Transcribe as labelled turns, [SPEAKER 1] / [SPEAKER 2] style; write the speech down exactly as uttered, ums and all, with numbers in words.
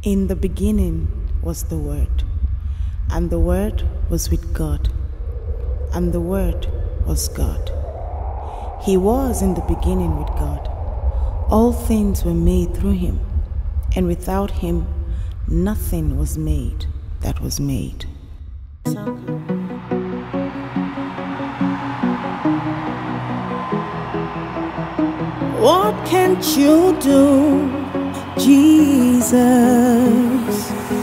[SPEAKER 1] In the beginning was the Word, and the Word was with God, and the Word was God. He was in the beginning with God. All things were made through him, and without him nothing was made that was made. What can't you do, Jesus?